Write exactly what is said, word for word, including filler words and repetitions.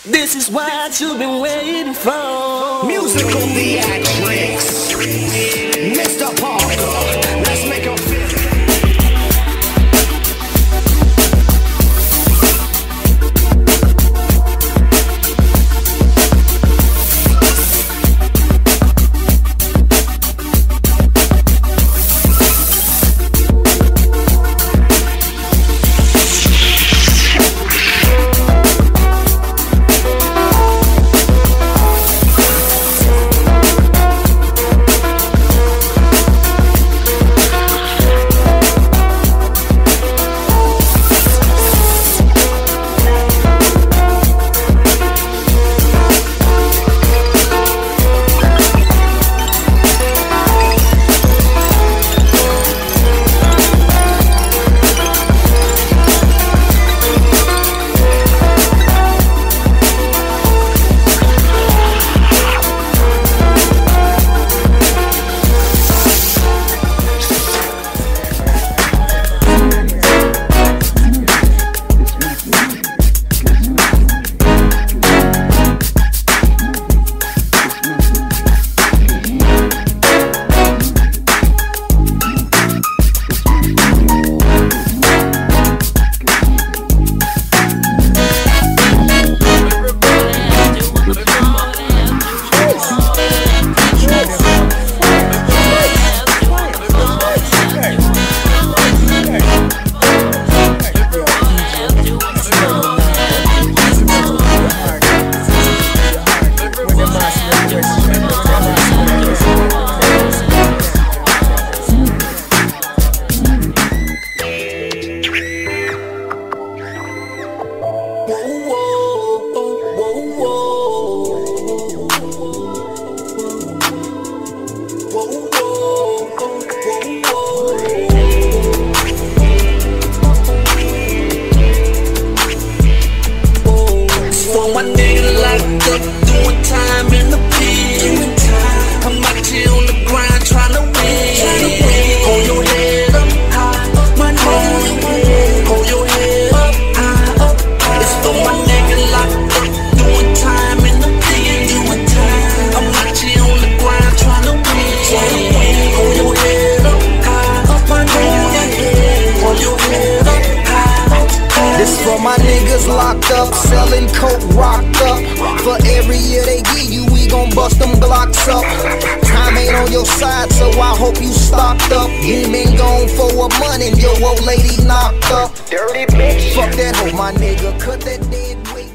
This is what you've been waiting for. Musical theatrics. Mister Parker, let's make a fit. Locked up, selling coke, rocked up. For every year they give you, we gon' bust them Glocks up. Time ain't on your side, so I hope you stocked up. You been gone for a month and your old lady knocked up. Dirty bitch. Fuck that hoe, my nigga, cut that dead weight.